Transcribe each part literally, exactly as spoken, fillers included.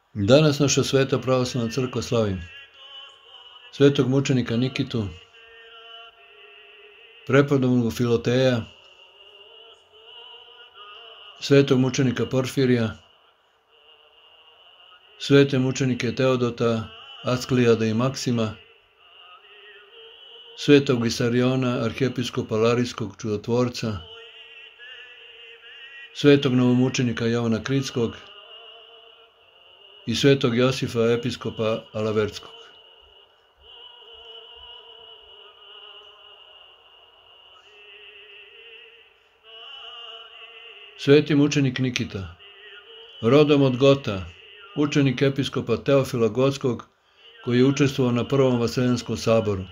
Danas naša sveta pravoslavna crkva slavi svetog mučenika Nikitu, prepodobnog Filoteja, svetog mučenika Porfirija, svete mučenike Teodota, Asklijada i Maksima, svetog Visariona, arhijepiskopa Larijskog čudotvorca, svetog novomučenika Jovana Kritskog i svetog Josifa, episkopa Alaverskog. Sveti mučenik Nikita, rodom od Gota, učenik episkopa Teofila Gotskog, koji je učestvovao na Prvom Vaseljenskom saboru.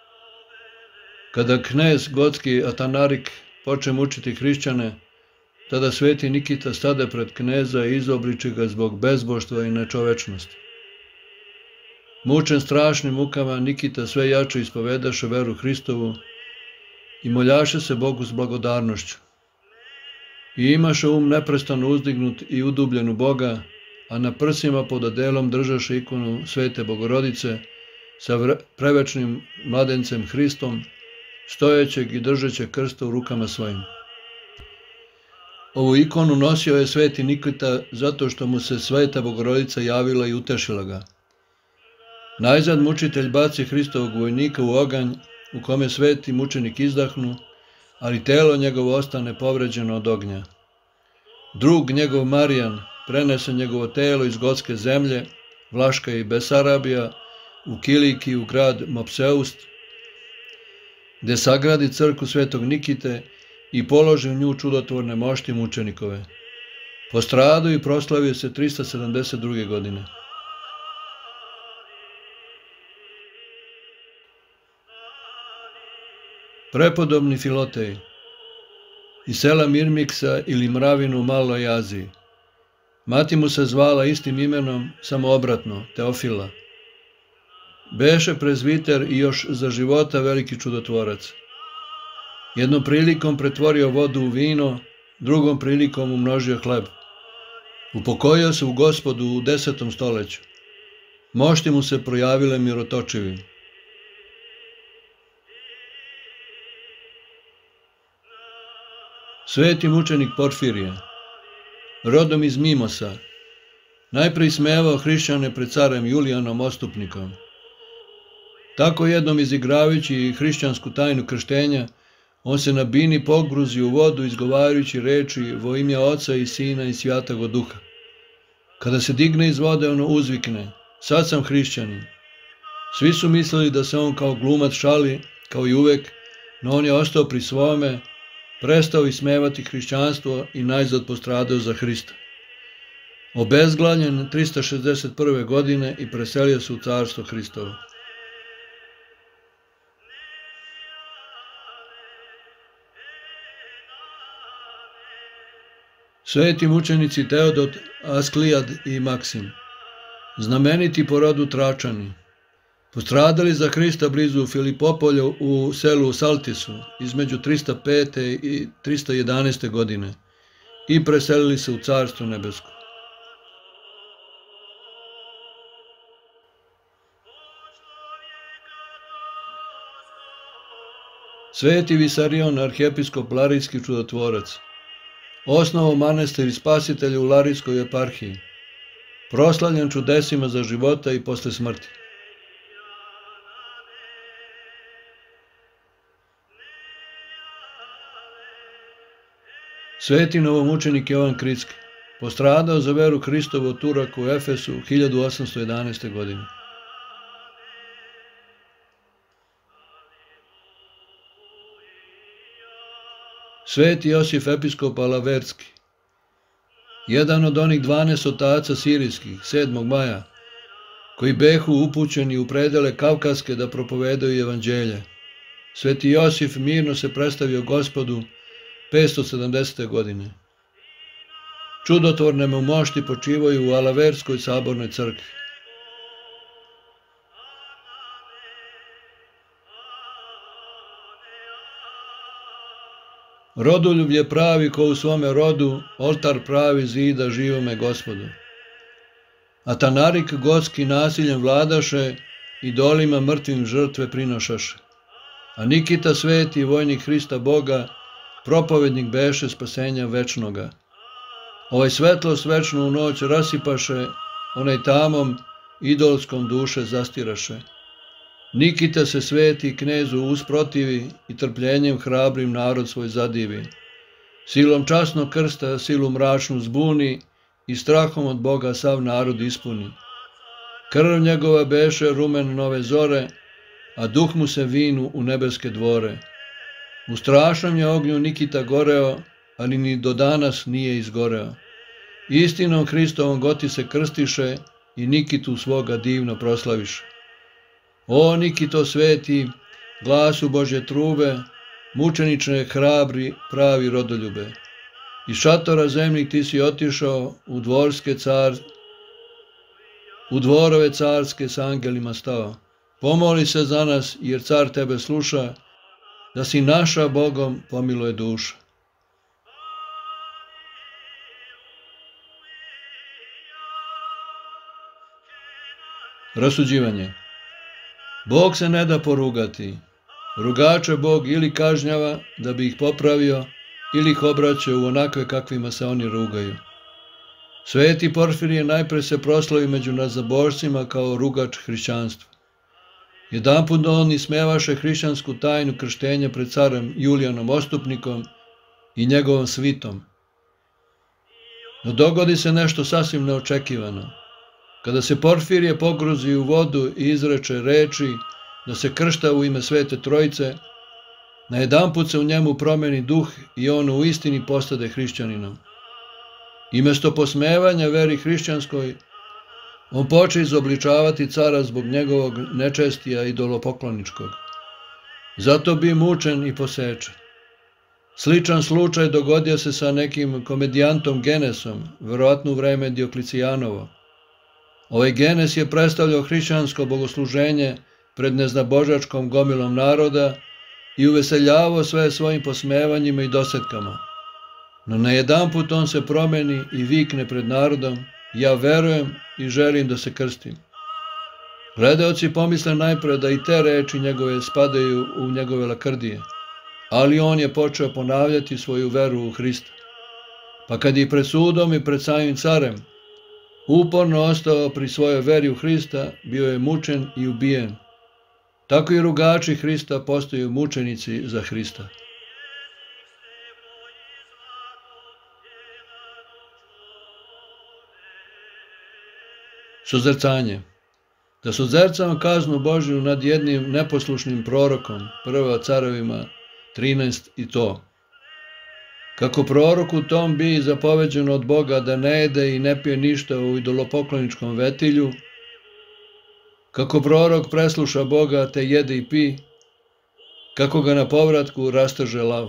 Kada knez Gotski Atanarik poče mučiti hrišćane, tada sveti Nikita stade pred kneza i izobliči ga zbog bezboštva i nečovečnosti. Mučen strašnim mukama, Nikita sve jače ispovedaše veru Hristovu i moljaše se Bogu s blagodarnošću. I imaše um neprestano uzdignut i udubljen u Boga, a na prsima pod odelom držaše ikonu Svete Bogorodice sa prevečnim mladencem Hristom, stojećeg i držećeg krsta u rukama svojim. Ovu ikonu nosio je sveti Nikita zato što mu se Sveta Bogorodica javila i utešila ga. Najzad mučitelj baci Hristovog vojnika u oganj u kome sveti mučenik izdahnu, ali telo njegovo ostane povređeno od ognja. Drug njegov Marijan prenese njegovo telo iz Gotske zemlje, Vlaška i Besarabija, u Kiliki, u grad Mopseust, gde sagradi crkvu svetog Nikite i položi u nju čudotvorne mošti mučenikove. Postradao i proslavio se trista sedamdeset druge. godine. Prepodobni Filotej, iz sela Mirmiksa ili Mravinu u Maloj Aziji. Mati mu se zvala istim imenom, samo obratno, Teofila. Beše prezviter i još za života veliki čudotvorac. Jednom prilikom pretvorio vodu u vino, drugom prilikom umnožio hleb. Upokojio se u Gospodu u desetom stoleću. Mošti mu se projavile mirotočivim. Sveti mučenik Porfirije, rodom iz Mimosa, najprije ismevao hrišćane pred carem Julijanom Ostupnikom. Tako jednom izigravajući hrišćansku tajnu krštenja, on se na bini pogruzi u vodu izgovarajući reči vo ime Oca i Sina i Svjatoga Duha. Kada se digne iz vode, ono uzvikne: "Sad sam hrišćanin." Svi su mislili da se on kao glumac šali, kao i uvek, no on je ostao pri svome, prestao ismevati hrišćanstvo i najzad postradao za Hrista. Obezglavljen trista šezdeset prve. godine i preselio se u carstvo Hristovo. Sveti mučenici Teodot, Asklijad i Maksim, znameniti po rodu Tračani, postradali za Hrista blizu Filipopolja u selu Saltisu između trista pete. i trista jedanaeste. godine i preselili se u Carstvo nebesko. Sveti Visarion, arhijepiskop Larijski čudotvorac, osnovao manastir i spasitelja u Larijskoj eparhiji, proslavljen čudesima za života i posle smrti. Sveti novomučenik Jovan Kritski, postradao za veru Hristovu od Turaka u Efesu hiljadu osamsto jedanaeste. godine. Sveti Josif, episkop Alaverski, jedan od onih dvanaest otaca sirijskih, sedmog maja, koji behu upućeni u predele Kavkaske da propovedaju evanđelje. Sveti Josif mirno se predstavio Gospodu petsto sedamdesete. godine. Čudotvorne mu mošti počivaju u Alaverskoj sabornoj crkvi. Rodoljub je pravi ko u svome rodu, oltar pravi zida živome Gospodu. a Tanarik gotski nasiljem vladaše, idolima mrtvim žrtve prinošaše. A Nikita sveti, vojnik Hrista Boga, propovednik beše spasenja večnoga. Ovaj svetlost večnu u noć rasipaše, onaj tamom idolskom duše zastiraše. Nikita se sveti knezu usprotivi i trpljenjem hrabrim narod svoj zadivi. Silom časnog krsta silu mračnu zbuni i strahom od Boga sav narod ispuni. Krv njegova beše rumen nove zore, a duh mu se vinu u nebeske dvore. U strašnom je ognju Nikita goreo, ali ni do danas nije izgoreo. Istinom Hristovom goti se krstiše i Nikitu svoga divno proslaviše. O Nikito sveti, glasu Božje trube, mučenične hrabri pravi rodoljube. Iz šatora zemljih ti si otišao u dvorske car, u dvorove carske s angelima stao. Pomoli se za nas, jer car tebe sluša, da si naša Bogom pomiluje duša. Rasuđivanje. Bog se ne da porugati. Rugače Bog ili kažnjava da bi ih popravio, ili ih obraća u onakve kakvima se oni rugaju. Sveti Porfirije najpre se proslavi među nazabožcima kao rugač hrišćanstva. Jedanput on ismevaše hrišćansku tajnu krštenja pred carem Julijanom Ostupnikom i njegovom svitom. No dogodi se nešto sasvim neočekivano. Kada se Porfirije pogruzi u vodu i izreče reči da se kršta u ime Svete Trojice, najedanput se u njemu promeni duh i on u istini postade hrišćaninom. I mesto posmevanja veri hrišćanskoj, on poče izobličavati cara zbog njegovog nečestija idolopokloničkog. Zato bi mučen i posečen. Sličan slučaj dogodio se sa nekim komedijantom Genesom, verovatno u vreme Dioklicijanovo. Ovaj Genes je predstavljao hrišćansko bogosluženje pred neznabožačkom gomilom naroda i uveseljavao sve svojim posmevanjima i dosetkama. No najedanput on se promeni i vikne pred narodom: ja verujem i želim da se krstim. Gledaoci pomisle najpre da i te reči njegove spadaju u njegove lakrdije, ali on je počeo ponavljati svoju veru u Hrista. Pa kad je pred sudom i pred samim carem uporno ostao pri svojoj veri u Hrista, bio je mučen i ubijen. Tako i rugači Hrista postaju mučenici za Hrista. Sozercanje. Da sozercamo kaznu Božju nad jednim neposlušnim prorokom, prva Carovima trinaest i to. Kako proroku tom bi zapoveđeno od Boga da ne jede i ne pije ništa u idolopokloničkom vetilju, kako prorok presluša Boga te jede i pi, kako ga na povratku rastrže lav.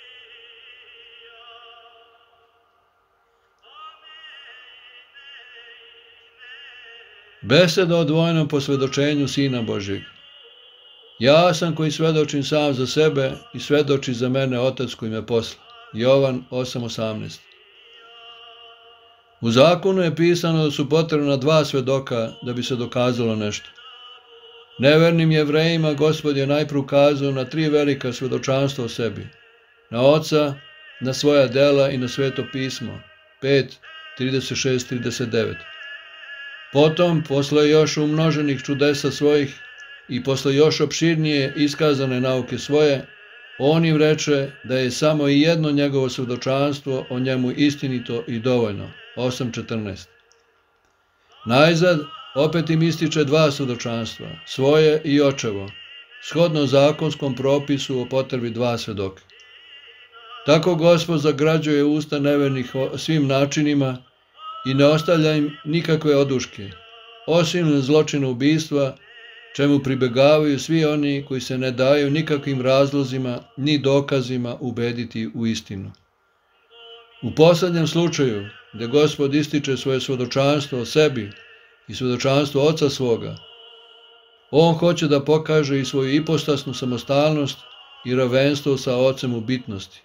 Beseda o dvojnom posvedočenju Sina Božjeg. Ja sam koji svedočim sam za sebe i svedoči za mene Otac koji me posla. Jovan osam osamnaest. U zakonu je pisano da su potrebna dva svedoka da bi se dokazalo nešto. Nevernim Jevrejima Gospod je najpre ukazao na tri velika svedočanstva o sebi. Na Oca, na svoja dela i na Sveto pismo. pet, trideset šest, trideset devet. Potom, posle još umnoženih čudesa svojih i posle još opširnije iskazane nauke svoje, on im reče da je samo i jedno njegovo svedočanstvo o njemu istinito i dovoljno. osam četrnaest. Najzad, opet im ističe dva svedočanstva, svoje i očevo, shodno zakonskom propisu o potrebi dva svedoka. Tako Gospod zagrađuje usta nevernih svim načinima i ne ostavlja im nikakve oduške, osim zločina ubistva, čemu pribegavaju svi oni koji se ne daju nikakvim razlozima ni dokazima ubediti u istinu. U poslednjem slučaju, gde Gospod ističe svoje svedočanstvo o sebi i svedočanstvo Oca svoga, on hoće da pokaže i svoju ipostasnu samostalnost i ravenstvo sa Ocem u bitnosti.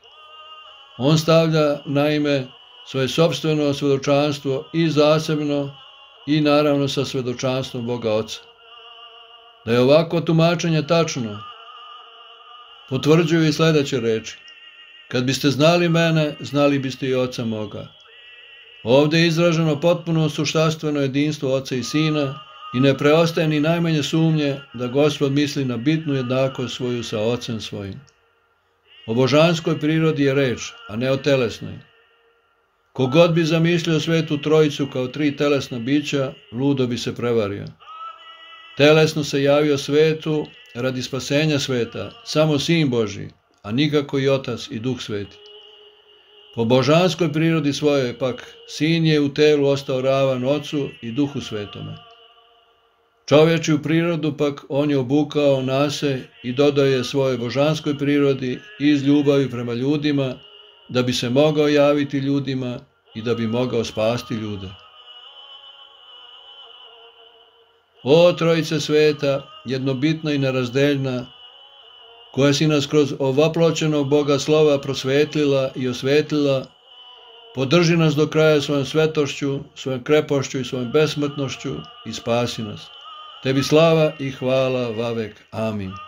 On stavlja, naime, svoje sopstveno svedočanstvo i zasebno i naravno sa svedočanstvom Boga Oca. Da je ovako tumačenje tačno, potvrđuju i sljedeće reči. Kad biste znali mene, znali biste i Oca moga. Ovdje je izraženo potpuno suštanstveno jedinstvo Oca i Sina i ne preostaje ni najmanje sumnje da Gospod misli na bitnu jednakost svoju sa Ocem svojim. O božanskoj prirodi je reč, a ne o telesnoj. Kogod bi zamislio svetu trojicu kao tri telesna bića, ludo bi se prevario. Telesno se javio svetu radi spasenja sveta, samo Sin Božji, a nikako i Otac i Duh Sveti. Po božanskoj prirodi svojoj pak, Sin je u telu ostao ravan Ocu i Duhu Svetome. Čovječju prirodu pak on je obukao na se i dodao je svojoj božanskoj prirodi iz ljubavi prema ljudima, da bi se mogao javiti ljudima i da bi mogao spasti ljude. O Trojice sveta, jednobitna i nerazdeljna, koja si nas kroz ovaploćenog Boga slova prosvetlila i osvetlila, podrži nas do kraja svojom svetošću, svojom krepošću i svojom besmrtnošću i spasi nas. Tebi slava i hvala vavek. Amin.